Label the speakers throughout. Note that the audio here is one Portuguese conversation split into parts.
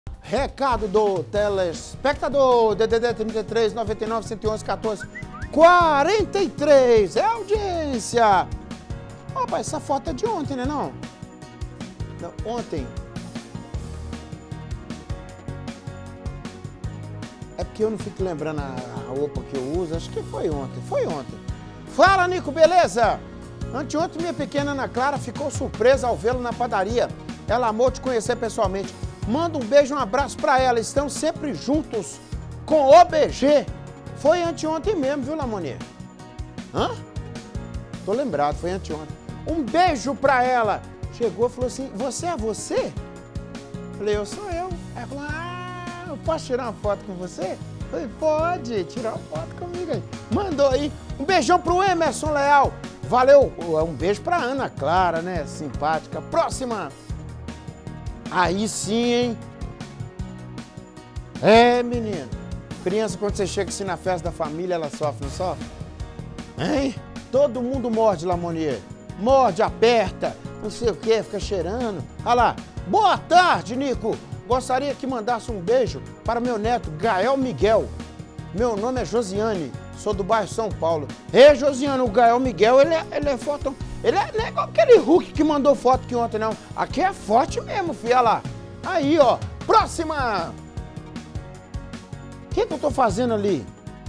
Speaker 1: Recado do telespectador, DDD 33 99 111 14 43, é audiência. Opa, essa foto é de ontem, né não? Não, ontem. É porque eu não fico lembrando a roupa que eu uso, acho que foi ontem. Fala, Nico, beleza? Anteontem minha pequena Ana Clara ficou surpresa ao vê-lo na padaria. Ela amou te conhecer pessoalmente. Manda um beijo e um abraço pra ela. Estão sempre juntos com o BG. Foi anteontem mesmo, viu, Lamonier? Hã? Tô lembrado, foi anteontem. Um beijo pra ela. Chegou e falou assim, você é você? Falei, eu sou eu. Ela falou, eu posso tirar uma foto com você? Falei, pode, tirar uma foto comigo aí. Mandou aí. Um beijão pro Emerson Leal. Valeu. Um beijo pra Ana Clara, né? Simpática. Próxima. Aí sim, hein? É, menino. Criança, quando você chega assim na festa da família, ela sofre, não sofre? Hein? Todo mundo morde, Lamonier. Morde, aperta, não sei o que, fica cheirando. Olha lá. Boa tarde, Nico. Gostaria que mandasse um beijo para meu neto, Gael Miguel. Meu nome é Josiane, sou do bairro São Paulo. Ei, Josiane, o Gael Miguel, ele é forte. Ele não é igual aquele Hulk que mandou foto que ontem, não. Aqui é forte mesmo, filha, olha lá. Aí, ó. Próxima! O que eu tô fazendo ali?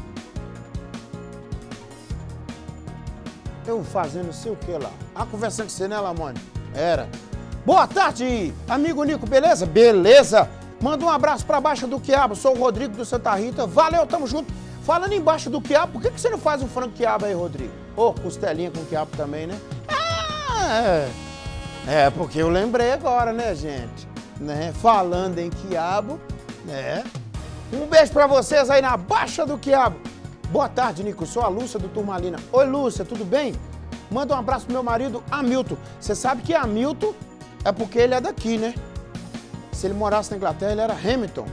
Speaker 1: Eu fazendo sei o que lá? Conversando com você, né, Lamone? Era. Boa tarde, amigo Nico, beleza? Beleza. Manda um abraço pra Baixa do Quiabo. Sou o Rodrigo do Santa Rita. Valeu, tamo junto. Falando em Baixa do Quiabo, por que você não faz um frango quiabo aí, Rodrigo? Ô, costelinha com quiabo também, né? Porque eu lembrei agora, né, gente? Né? Falando em quiabo, né? Um beijo pra vocês aí na Baixa do Quiabo. Boa tarde, Nico. Sou a Lúcia do Turmalina. Oi, Lúcia, tudo bem? Manda um abraço pro meu marido, Hamilton. Você sabe que Hamilton é porque ele é daqui, né? Se ele morasse na Inglaterra, ele era Hamilton.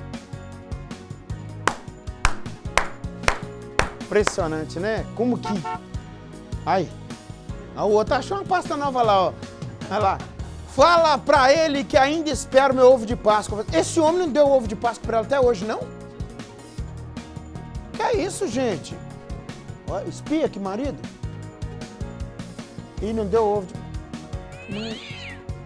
Speaker 1: Impressionante, né? Como que... Aí. O outro achou uma pasta nova lá, ó. Olha lá. Fala pra ele que ainda espera o meu ovo de Páscoa. Esse homem não deu ovo de Páscoa pra ela até hoje, não? Que é isso, gente? Ó, espia, que marido. E não deu ovo de...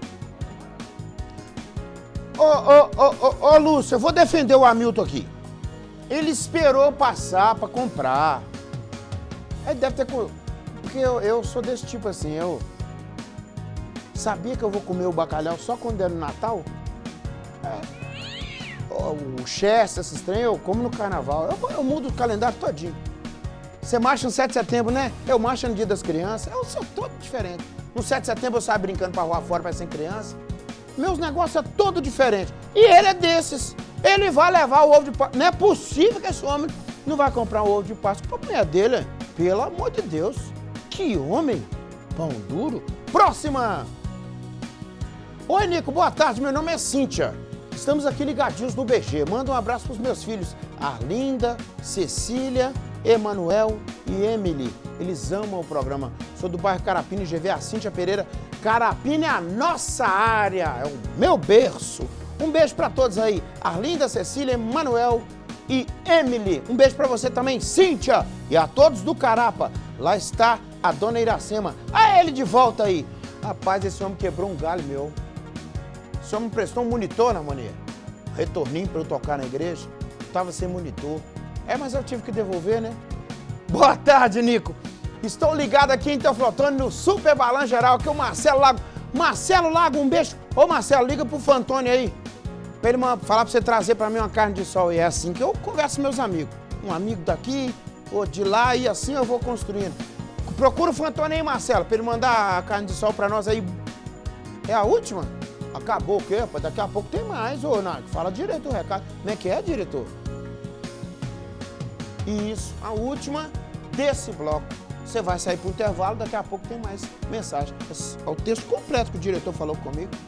Speaker 1: Ô, Lúcia, eu vou defender o Hamilton aqui. Ele esperou passar pra comprar. Ele deve ter... Porque eu sou desse tipo assim, eu... Sabia que eu vou comer o bacalhau só quando é no Natal? O Chester, esses trem, eu como no Carnaval. Eu mudo o calendário todinho. Você marcha no 7 de setembro, né? Eu marcho no Dia das Crianças. Eu sou todo diferente. No 7 de setembro eu saio brincando pra rua fora, parecendo criança. Meus negócios é todo diferente. E ele é desses. Ele vai levar o ovo de Páscoa. Não é possível que esse homem não vai comprar um ovo de Páscoa pra mulher dele. Pelo amor de Deus. Que homem. Pão duro. Próxima. Oi, Nico. Boa tarde. Meu nome é Cíntia. Estamos aqui ligadinhos no BG. Manda um abraço pros meus filhos. Arlinda, Cecília, Emanuel e Emily. Eles amam o programa. Sou do bairro Carapina, GV, a Cíntia Pereira. Carapina é a nossa área, é o meu berço. Um beijo pra todos aí. Arlinda, Cecília, Emanuel e Emily. Um beijo pra você também, Cíntia. E a todos do Carapa. Lá está a dona Iracema. Ele de volta aí. Rapaz, esse homem quebrou um galho meu. Esse homem me prestou um monitor, Lamonier. Retorninho pra eu tocar na igreja. Tava sem monitor. Mas eu tive que devolver, né? Boa tarde, Nico. Estou ligado aqui em Teoflotone no Super Balan Geral, aqui é o Marcelo Lago. Marcelo Lago, um beijo. Ô, Marcelo, liga pro Fantoni aí. Pra ele falar pra você trazer pra mim uma carne de sol. E é assim que eu converso com meus amigos. Um amigo daqui, outro de lá, e assim eu vou construindo. Procura o Fantoni aí, Marcelo, pra ele mandar a carne de sol pra nós aí. É a última? Acabou o quê, rapaz? Daqui a pouco tem mais, ô, Nath. Fala direito o recado. Como é que é, diretor? Isso, a última desse bloco. Você vai sair pro intervalo, daqui a pouco tem mais mensagem. É o texto completo que o diretor falou comigo.